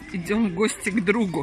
Идем в гости к другу.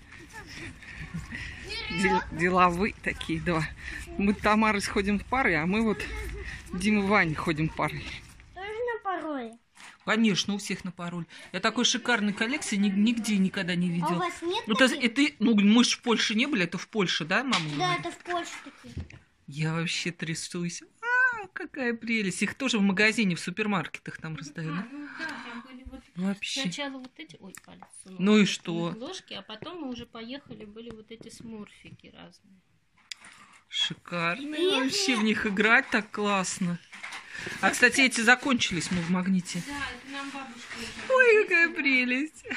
Деловые такие, да. Мы с Тамарой сходим в пары, а мы вот Дима и Ваня ходим в пары. Тоже на пароле? Конечно, у всех на пароль. Я такой шикарной коллекции нигде никогда не видела. А у вас нет мы же в Польше не были, это в Польше, да, мама? Да, это в Польше такие. Я вообще трясусь. Какая прелесть. Их тоже в магазине, в супермаркетах там раздают. Ну да, там были вот вообще. Сначала вот эти, ой, палец сунул, Ну и что? ложки, а потом мы уже поехали, были вот эти смурфики разные. Шикарные. Вообще в них играть так классно. А, кстати, эти закончились мы в магните. Да, это нам бабушка. Ой, какая прелесть.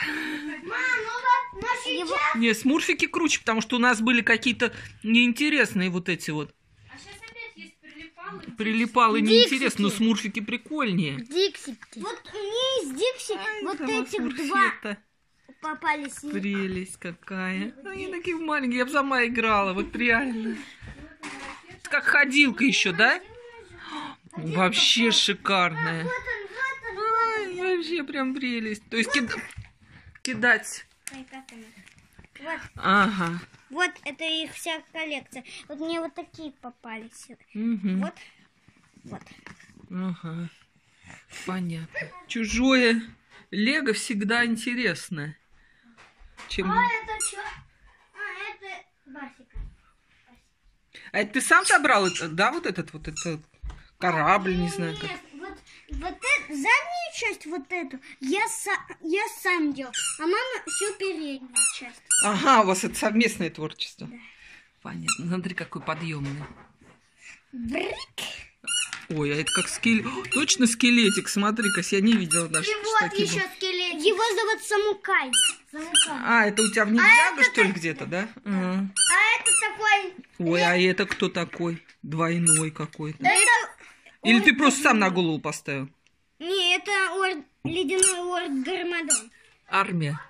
Не, смурфики круче, потому что у нас были какие-то неинтересные вот эти вот. А сейчас опять есть прилипалы. Прилипалы неинтересно, но смурфики прикольнее. Диксики. Вот у меня есть Дикси, вот этих два попались. Прелесть какая. Они такие маленькие, я бы сама играла, вот реально. Как ходилка еще, да? Вообще шикарная. Ай, вообще прям прелесть. То есть кидать. Вот. Ага. Вот это их вся коллекция. Вот мне вот такие попались. Угу. Вот. Вот. Ага. Понятно. Чужое лего всегда интересно. Чем... А это что? А это Басика. А это ты сам собрал это, да, вот этот корабль, не знаю как. Нет, вот это, заднюю часть вот эту я сам делал, а мама всю переднюю часть. Ага, у вас это совместное творчество. Да. Понятно. Смотри, какой подъемный. Брик. Ой, а это как точно скелетик. Смотри-ка, я не видела даже. И вот еще скелет. Его зовут Самукай. А, это у тебя в Ниндзяго, что ли, где-то, да? А это такой... Ой, а это кто такой? Двойной какой-то. Да это... Или ты просто сам на голову поставил? Не, это ледяной лорд Гармадон. Армия.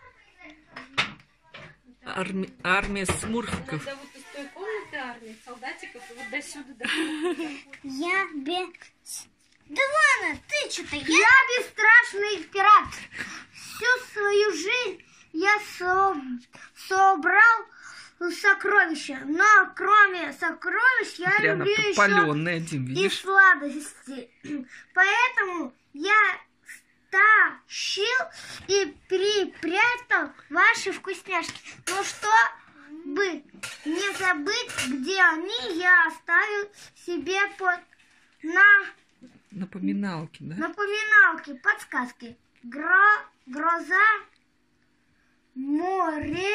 Армия смурфиков. Когда вот из той комнаты армии, солдатиков, и вот до сюда. Я Да ладно, ты что-то... Я бесстрашный пират. Всю свою жизнь я собрал сокровища. Но кроме сокровищ я Прямо люблю еще палёная, Дим, и видишь? сладости. Поэтому я стащил и припрятал ваши вкусняшки. Ну, чтобы не забыть, где они, я оставил себе Напоминалки, да? напоминалки, подсказки. Гроза, море...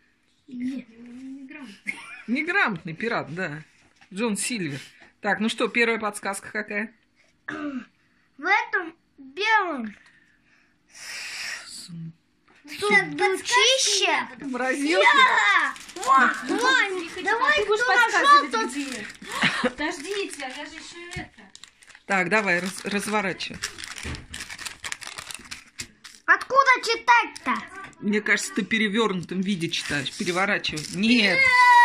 Неграмотный пират, да. Джон Сильвер. Так, ну что, первая подсказка какая? В этом белом сундучище... Морозилка? Вань, давай, кто нашел, тот... Подождите, я же еще это. Так, давай, разворачивай. Откуда читать-то? Мне кажется, ты в перевернутом виде читаешь. Переворачивай. Нет.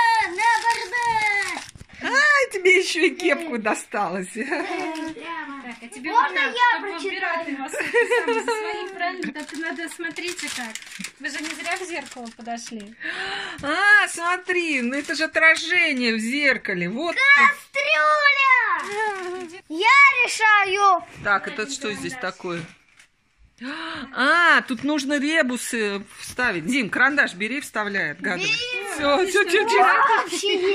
Ай, тебе еще и кепку досталось. Так, а тебе Можно я чтобы прочитаю? выбирать вас сам за своим правильно, так надо, смотрите как. Вы же не зря в зеркало подошли. А, смотри, ну это же отражение в зеркале. Вот. Кастрюля! Я решаю. Так, это что здесь такое? А, тут нужно ребусы вставить. Дим, карандаш бери, вставляй, отгадывай. Все.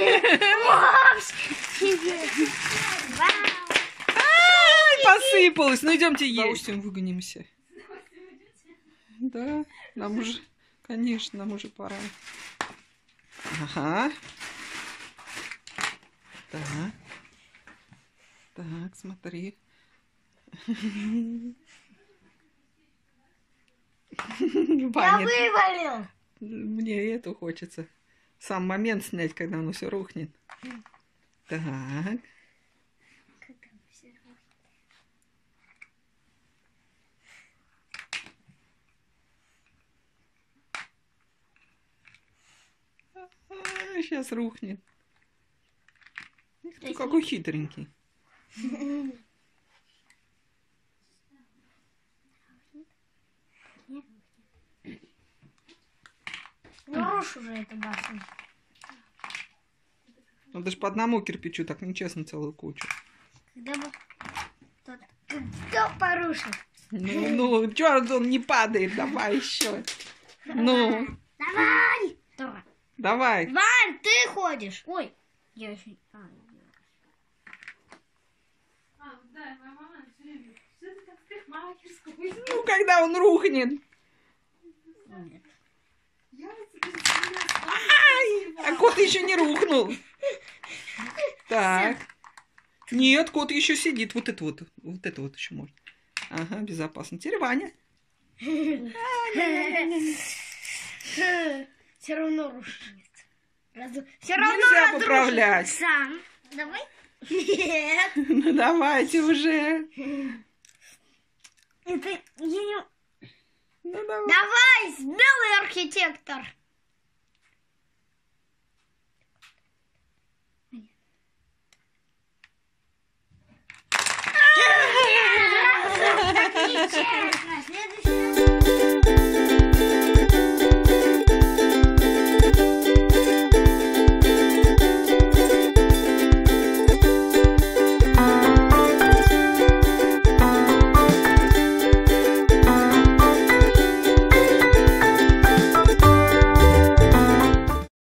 Ай, посыпалось. Ну, идемте есть. Выгонимся. Да, нам уже, конечно, нам уже пора. Ага. Так, смотри. Я вывалил. Мне это хочется. Сам момент снять, когда оно все рухнет. Так. Сейчас рухнет. Ты какой хитренький. разрушь уже эту башню. Ну, даже по одному кирпичу так нечестно целую кучу. Кто порушит? Ну, чё он не падает? Давай еще. Ну, Давай! давай. Варь, ты ходишь. Ой, я еще... Да, моя мама все время. Что ты как парикмахерскую? Ну, когда он рухнет. Ай, а кот еще не рухнул. Так. Нет, кот еще сидит. Вот это вот еще можно. Ага, безопасно. Теперь Ваня. Все равно рушит. Все равно Нельзя разрушит. поправлять. Сам. Давай. Нет. Ну, давайте уже. Это я не... Ну, давай. Давай, белый архитектор.